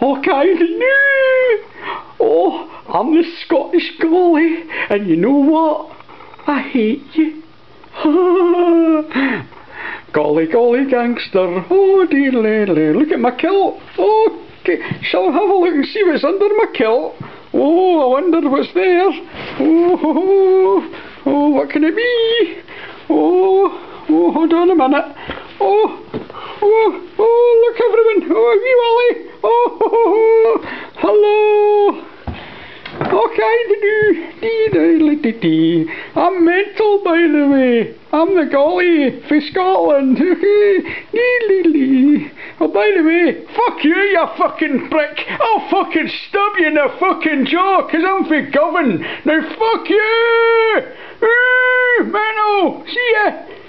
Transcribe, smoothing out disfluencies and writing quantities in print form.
Okay, oh, I'm the Scottish golly, and you know what? I hate you. Golly, golly gangster. Oh, dear, look at my kilt. Oh, okay. Shall I have a look and see what's under my kilt? Oh, I wonder what's there. Oh, what can it be? Oh, hold on a minute. Oh, look everyone. Oh, wee Willie. Oh, hello. Okay, I'm mental, by the way. I'm the golly for Scotland. Oh, by the way, fuck you, you fucking prick. I'll fucking stab you in the fucking jaw, 'cause I'm for govern. Now fuck you. Menno, see ya.